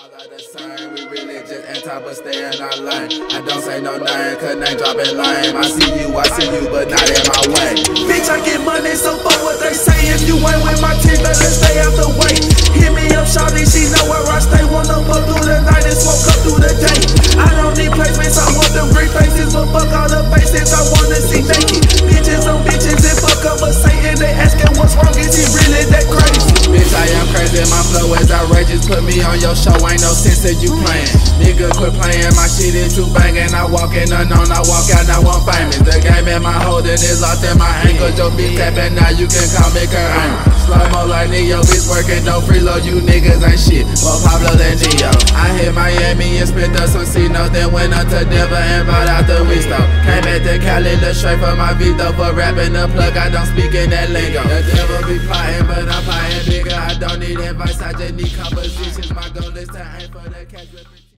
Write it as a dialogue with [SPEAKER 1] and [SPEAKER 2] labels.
[SPEAKER 1] all are the same, we really just anti but stay in our lane. I don't say no name, cause name dropping lame. I see you, but not in my way.
[SPEAKER 2] Bitch, I get money, so fuck what they say. If you ain't with my team, better stay out the way. Hit me up, shawty, she know where I stay. Wanna fuck through the night and smoke up through the day. I don't need placements, I want them great faces, but fuck all the faces I wanna see naked. Bitches on bitches and fuck up a Satan. They asking what's wrong, is he really that crazy?
[SPEAKER 1] Bitch, I am crazy, my flow is outrageous. Put me on your show, ain't no sense of you playing. Nigga, quit playing, my shit is too banging. I walk in unknown, I walk out, now I'm famous. The game in my holding is lost in my ankle. Your bitch tapping, now you can call me Kurt Angle. Slow-mo like Neo, bitch working, no freeload. You niggas ain't shit, more Pablo than Neo. I hit Miami and spent us some C-notes, then went up to Denver and bought out the Wisto. Came back to Cali, look straight for my Vito. For rapping the plug, I don't speak in that lingo. The devil be plotting, but I'm plotting bigger. I don't need advice, I just need compositions. My goal is to aim for the catch.